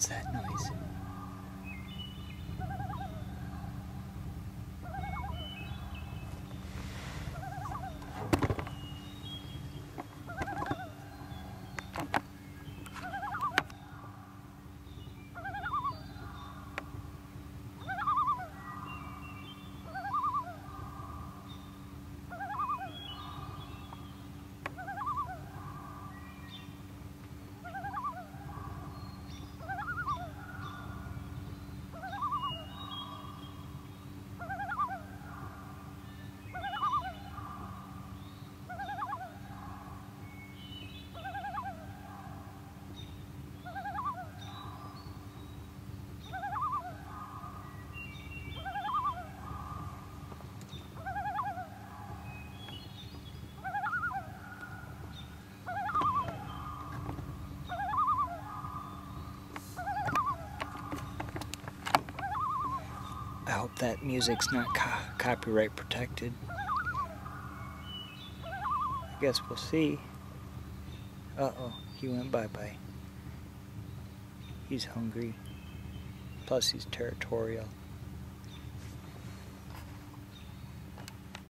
What's that noise? I hope that music's not copyright protected. I guess we'll see. Uh-oh, he went bye-bye. He's hungry. Plus he's territorial.